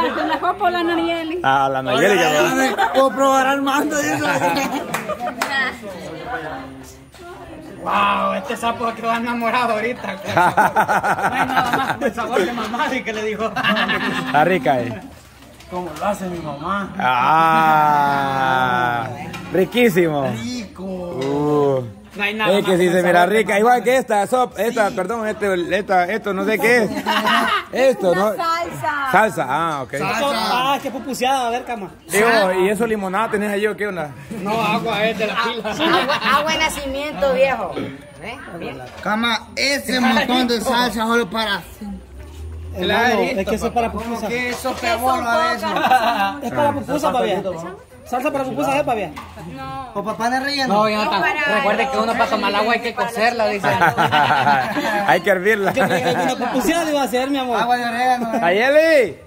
La copa o la Nayeli. Ah, la Nayeli que puedo probar Armando y eso. Wow, este sapo quedó enamorado ahorita. No hay nada más como el sabor de mamá y que le dijo. Está rica, Como lo hace mi mamá. Ah, riquísimo. Rico. No hay nada Es que si se mira rica, igual que esta, perdón, esto no sé qué es. Esto, ¿no? Salsa. Salsa, ah, ok. Ah, qué pupuseada, a ver, cama. Digo, ¿y eso limonada tenés ahí o qué onda? No, agua es de la pila. Agua de nacimiento, viejo. Cama, ese montón de salsa solo para... Hermano, es que eso es para pupusa. ¿Qué eso pebolo a eso? Es para pupusa, pavia. Salsa para pupusa, pavia. No. ¿O papá de relleno? No, Jonathan, recuerde que uno para tomar agua hay que cocerla, dice. Hay que hervirla. Una pupuseada le iba a hacer, mi amor. Agua de orégano. ¡Ayeli!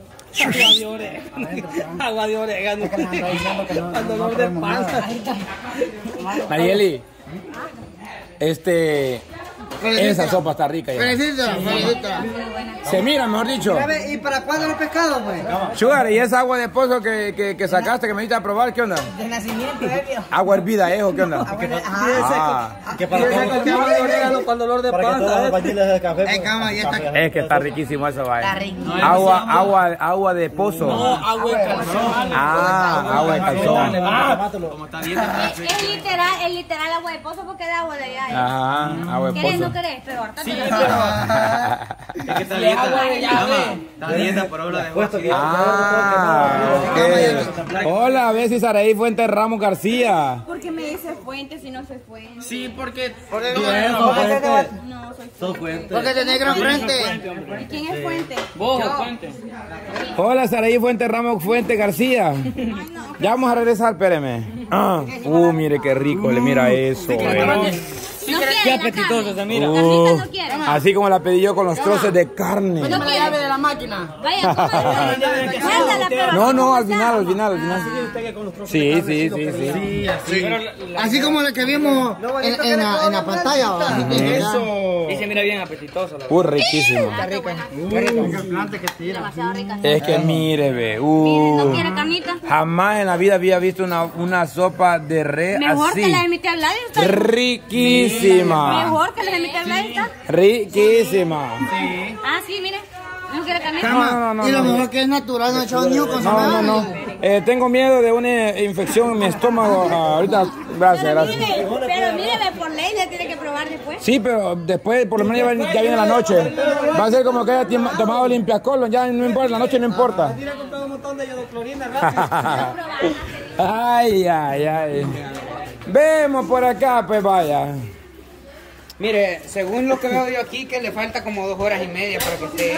Agua de orégano. Al dolor de panza. Ayeli, esa sopa está rica ya. Felicita. Se mira, mejor dicho. ¿Y para cuándo los pescados, pues? Sugar, ¿y esa agua de pozo que sacaste, que me diste a probar, qué onda? De nacimiento, viejo. ¿Agua hervida es o qué onda? Que para que agua de orégano para el dolor de panza. Cama, ya está. Es que está riquísimo eso, vaya. Está rico. Agua de pozo. No, agua de calzón. Ah, agua de calzón. Como está bien. Es literal agua de pozo porque es de agua de allá. Ajá, agua de ¿Querés? pozo. No querés, pero ahorita Sí, te pero... Es que está dieta. Está dieta por obra de puesto. Ah, ok. Hola, a ver si Saraí Fuentes Ramos García. Porque me dice fuente si no soy fuente. Sí, porque... No, soy Sos fuente. Porque tenés gran frente. ¿Y quién es fuente? Vos, fuente. Hola, Saraí Fuentes Ramos Fuentes García. Ya vamos a regresar, espéreme. Mire qué rico, le mira eso. No Qué quiere apetitoso se mira. Carnita no quiere. Así como la pedí yo con los trozos de carne. No La llave de la máquina. Vaya, cómala, pero... No, al final. Sí. Así como la que vimos en la pantalla. Eso. Y se mira bien apetitoso. Riquísimo. Demasiado rica. Es que mire, ve. Miren, ¿no quiere carnita? Jamás en la vida había visto una sopa de res Mejor que la de así. mi tía Gladys. Riquísima. Mejor que la de mi tía Gladys. Riquísima. Ah, sí, mire. ¿No quiere carnita? No. Y lo mejor que es natural, no he echado ni un con No. Tengo miedo de una infección en mi estómago. Ahorita, gracias. Pero míreme, por ley le tiene que probar después. Sí, pero después, por lo menos ya viene la noche. Va a ser como que haya tomado limpiacolon, ya no importa, la noche no importa. Tira a comprar un montón de yodoclorina rápido. Ay. Vemos por acá, pues vaya. Mire, según lo que veo yo aquí, que le falta como 2 horas y media para que esté.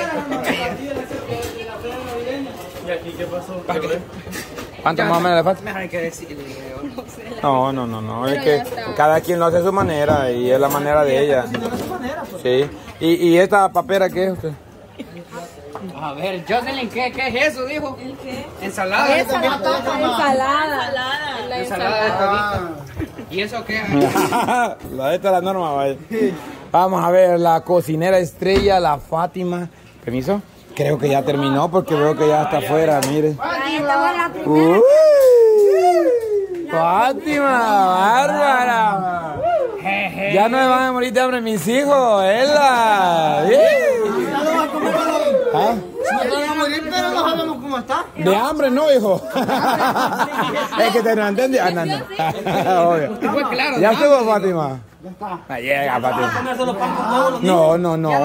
¿Y aquí qué pasó? ¿Cuánto más o menos le falta? Mejor hay que decirle. No, es que cada quien lo hace a su manera y es la manera de ella. Sí. ¿Y esta papera qué es usted? A ver, Jocelyn, ¿qué es eso? Dijo. ¿El qué? Ensalada. Ensalada. Ensalada de cabito. ¿Y eso qué? La esta es la norma, vaya. Vamos a ver, la cocinera estrella, la Fátima. ¿Permiso? Creo que ya terminó porque veo que ya está afuera, mire. Ahí estamos en la primera. Fátima, bárbara. Ya no me van a morir de hambre mis hijos, ¡ela! ¿Ah? No van a morir, pero no sabemos cómo está. De hambre no, hijo. Es que te no entendí. Obvio. Fue claro. ¿Ya estuvo, Fátima? Ya llega, Fátima. No.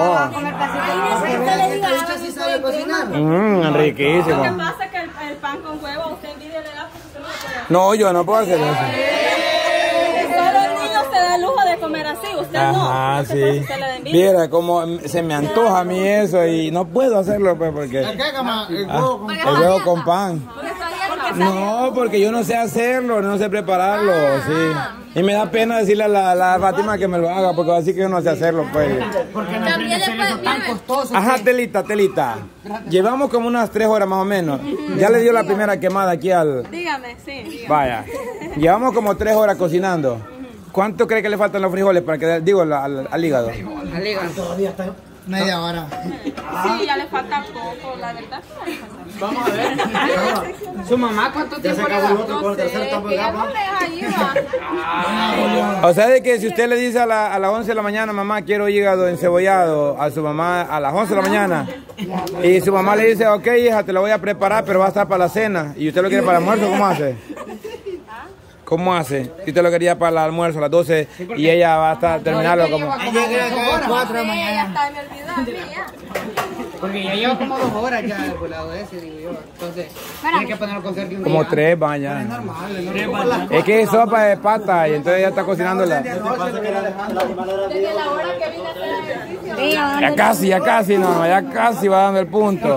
¿Sí sabe cocinar? Riquísimo. Lo que pasa es que el pan con huevo, usted envidia le da. No, yo no puedo hacer eso. Solo el niño se da el lujo de comer así, usted no. Ajá, Entonces, por eso sí. usted le da envidia. Mira cómo se me antoja a mí eso y no puedo hacerlo, pues, porque ¿Qué, cama? El huevo con el huevo con pan. Porque No, porque yo no sé hacerlo, no sé prepararlo, sí. Y me da pena decirle a la Fátima que me lo haga, porque va a decir que yo no sé hacerlo, pues. Porque no tiene que ser eso tan costoso. Ajá, Telita. Llevamos como unas 3 horas más o menos. Ya le dio la primera quemada aquí al... dígame, sí. Vaya. Llevamos como 3 horas cocinando. ¿Cuánto cree que le faltan los frijoles para que... Digo, al hígado. Al hígado. Media hora. Sí, ya le falta poco, la verdad. Vamos a ver. ¿Su mamá cuánto tiempo le da? No sé, que ya no le deja ir, va. O sea, de que si usted le dice a las 11 de la mañana, mamá, quiero hígado encebollado, a su mamá a las 11 de la mañana, y su mamá le dice, ok, hija, te lo voy a preparar, pero va a estar para la cena, y usted lo quiere para el almuerzo, ¿cómo hace? ¿Cómo hace? Si usted lo quería para el almuerzo a las 12 y ella va a estar terminarlo como... Ella llega acá a las 4 de la Sí, ya mañana. está, me olvidé ya. Porque ya lleva como 2 horas ya el volado ese, digo yo. Entonces, tiene que ponerlo con cerca un Como día. 3 vaya. Es que es sopa de pata y entonces ella está cocinándola. Desde la hora que vine a hacer ejercicio. Ya casi, no, ya casi va dando el punto.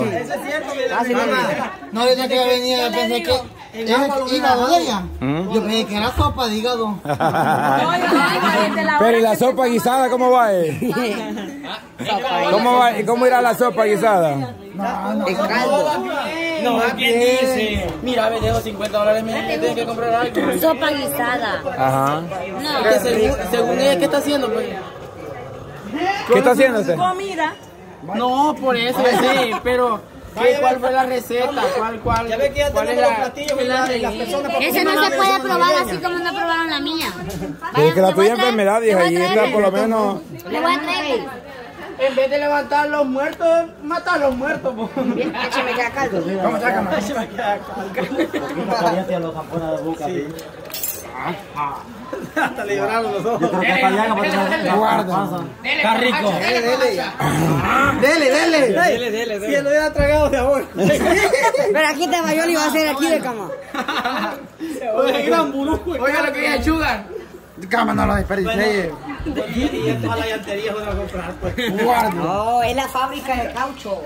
No, desde que venía pensé que era hígado de ella. Yo pensé que era sopa de hígado. Pero ¿y la sopa guisada cómo va? ¿Cómo va? ¿Y cómo irá la sopa guisada? No, ¿quién dice? Mira, me dejo $50, mira, que tienes que comprar algo. Sopa guisada. Ajá. Que según ella, ¿qué está haciendo, pues? ¿Qué está haciendo usted? Comida. No, por eso sí, pero ¿cuál fue la receta? ¿Cuál es la Ese no se puede probar así como no probaron la mía. Es que la tuya enfermedad, hija, y esta por lo menos... Le voy a traer. En vez de levantar a los muertos, matar a los muertos. Échame ya caldo. Vamos, sácame. Hasta le lloraron los ojos. Está rico. Dele. Si él lo hubiera tragado de amor. Pero aquí te va, yo le iba a hacer aquí de cama. Oye, gran burújo. Oiga lo que es sugar. Cama, no lo desperdicié. Y esto a la llantería van a comprar, pues. No, es la fábrica de caucho.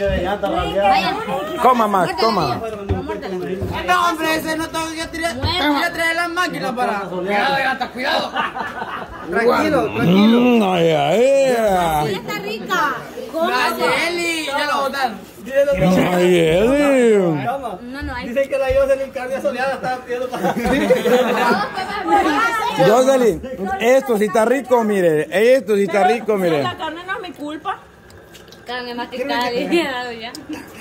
Coma más, coma. No, hombre, ese no está. Ya trae las máquinas para. Cuidado. Tranquilo. Ay, ay, ay. Está rica. Nayeli, ya lo botaron. Ay, Eli. No, ahí. Dicen que la Jocelyn carne soleada estaba pidiendo para. Jocelyn, esto sí está rico, mire. Esto sí está rico, mire. La carne no es mi culpa. Carne masticada, le he dado ya.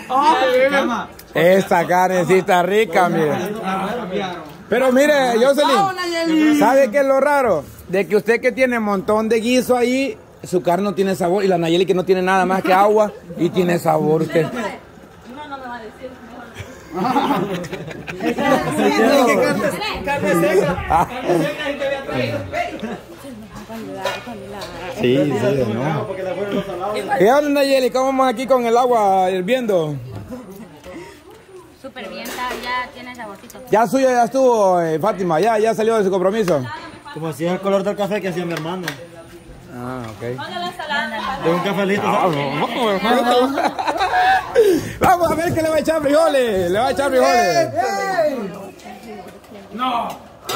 Esta carne sí está rica, mire. Pero mire, Jocelyn, ¿sabe qué es lo raro? De que usted que tiene un montón de guiso ahí, su carne no tiene sabor. Y la Nayeli que no tiene nada más que agua y tiene sabor usted. No me va a decir. Carne seca. Y te había traído. Sí, no. ¿Qué onda, Nayeli? ¿Cómo vamos aquí con el agua hirviendo? Súper bien, ya tiene saborcito. Ya suya ya estuvo, Fátima, ya salió de su compromiso. Como si es el color del café que hacía mi hermano. Ah, ok. Ponle la ensalada. De un cafelito. Vamos a ver que le va a echar frijoles. Le va a echar frijoles. No.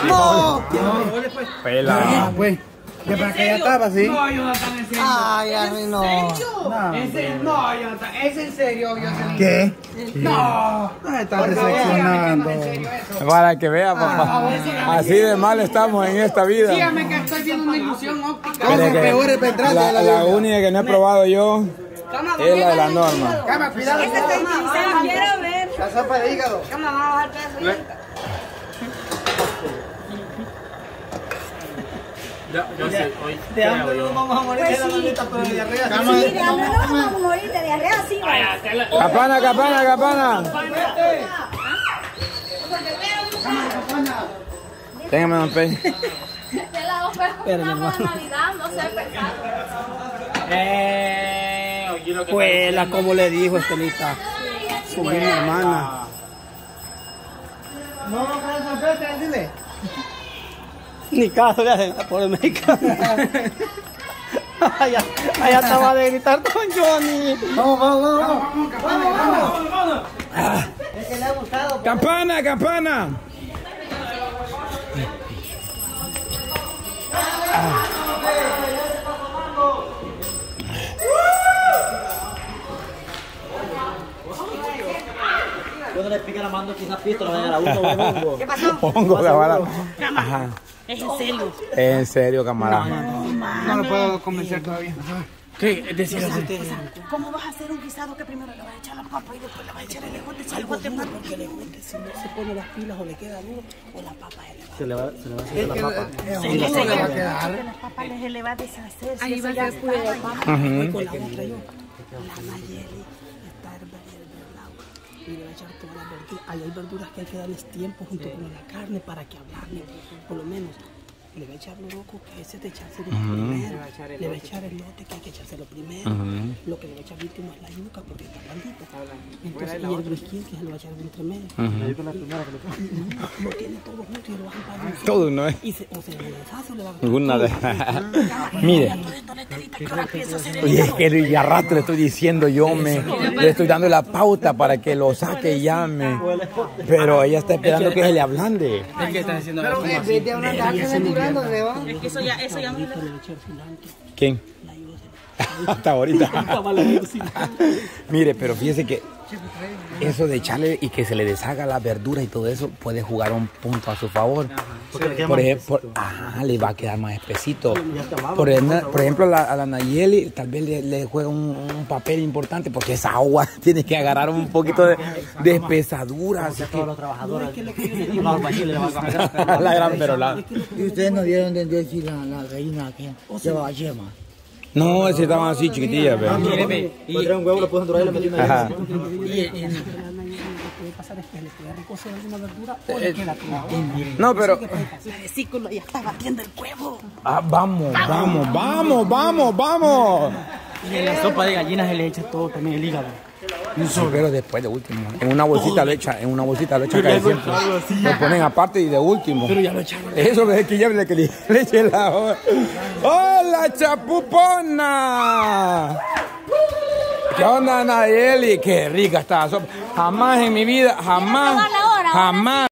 Pela. Pues, que para que ya estaba así. No, Jonathan, en serio. Ay, a mí no. No, Jonathan, es en serio, Jocelyn. ¿Qué? No. No me están decepcionando. Para que vea, papá. Así de mal estamos en esta vida. Dígame que estoy haciendo una ilusión óptica. Mire que la única que no he probado yo es la de la Norma. Cama, cuidado. Quiero ver. La sopa de hígado. Vamos a bajar pedazo. De hambre no vamos a morir de la manita, pero de diarrea. Sí, de hambre no vamos a morir, de diarrea sí. Capana. Téngame un pez. De la oferta de Navidad, no sé pensar. Pues, como le dijo Estelita. Su misma hermana. No, no, sorpresa, dile. Ni caso le hacen la pobre mexicana. Allá estaba de gritar con Johnny. Vamos. Campana. Yo no le pica la mano quizás pisto, le vayan a uno o hongo. ¿Qué pasó? Hongo, camarada. Ajá. Es en serio. En serio, camarada. No lo puedo convencer todavía. ¿Qué? Decía ¿Cómo vas a hacer un guisado que primero le vas a echar la papa y después le vas a echar el ejote? Si el ejote más porque el ejote si no se pone las pilas o le queda duro o la papa Se le va a hacer la papa. se le va a quedar. Las papas se le va a deshacer. Ahí va a ser pura de papa. Con la otra yo. La Nayeli está hirviendo el agua y le va a echar todas las verduras. Ahí hay verduras que hay que darles tiempo junto con la carne para que ablanden, por lo menos. Le va a echar loroco, que ese es de echárselo primero. Le va a echar el lote, que hay que echárselo primero. Lo que le va a echar último es la yuca, porque está blandito. Entonces, y el brisquín, que se lo va a echar entre medio. La yuca es la primera que le pone. Lo tiene todo junto y lo va a empanar. Todo, ¿no? Y se, o se le deshace o le va a... Alguna de... Mire. Oye, es que ya rato le estoy diciendo yo, le estoy dando la pauta para que lo saque y llame. Pero ella está esperando que se le ablande. Es que está diciendo Pero en vez de una tarde durando, se va. Es que eso ya no le... ¿Quién? Hasta ahorita. Mire, pero fíjese que eso de echarle y que se le deshaga la verdura y todo eso puede jugar un punto a su favor. Por ejemplo, le va a quedar más espesito. Por ejemplo, a la Nayeli tal vez le juega un papel importante porque esa agua tiene que agarrar un poquito de espesadura. Así que... Todos los trabajadores, los albañiles le van a bajar. La gran perolada. ¿Y ustedes no vieron de decir la gallina que llevaba yema? No, ese estaban así chiquitillas, pero... Y traer un huevo, lo pueden durar y lo meten ahí. No, pero... El vesículo ya está batiendo el huevo. Vamos. Y en la sopa de gallinas se le echa todo, también el hígado. Sí, pero después de último. En una bolsita lo echan casi siempre. Lo ponen aparte y de último. Pero ya lo echaron. Eso es que ya le eche la hoja. ¡Hola, chapupona! ¿Qué onda, Nayeli? Qué rica está la sopa. Jamás en mi vida, jamás.